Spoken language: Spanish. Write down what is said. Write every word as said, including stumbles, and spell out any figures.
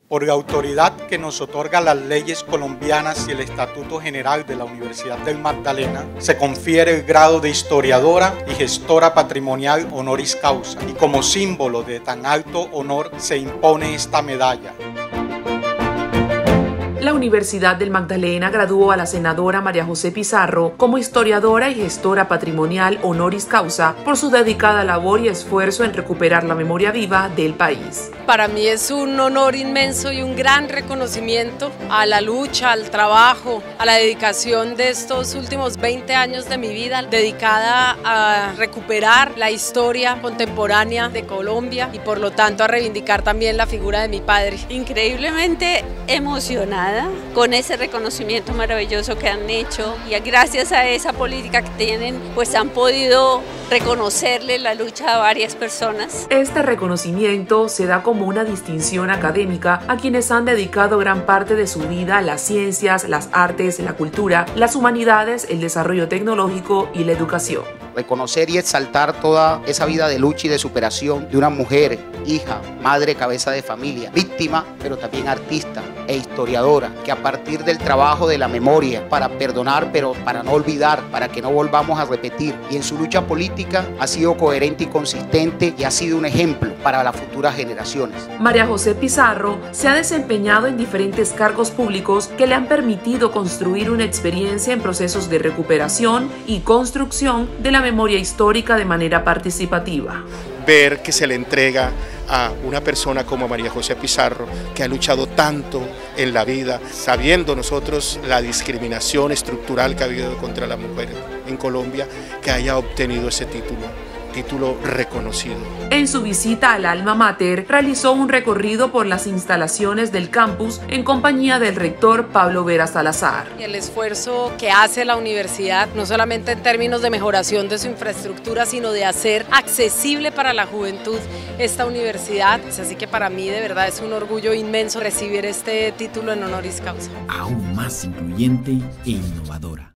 Por la autoridad que nos otorga las leyes colombianas y el Estatuto General de la Universidad del Magdalena, se confiere el grado de historiadora y gestora patrimonial honoris causa, y como símbolo de tan alto honor se impone esta medalla. La Universidad del Magdalena graduó a la senadora María José Pizarro como historiadora y gestora patrimonial honoris causa por su dedicada labor y esfuerzo en recuperar la memoria viva del país. Para mí es un honor inmenso y un gran reconocimiento a la lucha, al trabajo, a la dedicación de estos últimos veinte años de mi vida, dedicada a recuperar la historia contemporánea de Colombia y por lo tanto a reivindicar también la figura de mi padre. Increíblemente emocionada con ese reconocimiento maravilloso que han hecho, y gracias a esa política que tienen, pues han podido reconocerle la lucha a varias personas. Este reconocimiento se da como una distinción académica a quienes han dedicado gran parte de su vida a las ciencias, las artes, la cultura, las humanidades, el desarrollo tecnológico y la educación. Reconocer y exaltar toda esa vida de lucha y de superación de una mujer, hija, madre, cabeza de familia, víctima, pero también artista e historiadora, que a partir del trabajo de la memoria, para perdonar, pero para no olvidar, para que no volvamos a repetir, y en su lucha política ha sido coherente y consistente y ha sido un ejemplo para las futuras generaciones. María José Pizarro se ha desempeñado en diferentes cargos públicos que le han permitido construir una experiencia en procesos de recuperación y construcción de la memoria histórica de manera participativa. Ver que se le entrega a una persona como María José Pizarro, que ha luchado tanto en la vida, sabiendo nosotros la discriminación estructural que ha habido contra la mujer en Colombia, que haya obtenido ese título. título reconocido. En su visita al Alma Mater, realizó un recorrido por las instalaciones del campus en compañía del rector Pablo Vera Salazar. El esfuerzo que hace la universidad, no solamente en términos de mejoración de su infraestructura, sino de hacer accesible para la juventud esta universidad. Así que para mí de verdad es un orgullo inmenso recibir este título en honoris causa. Aún más incluyente e innovadora.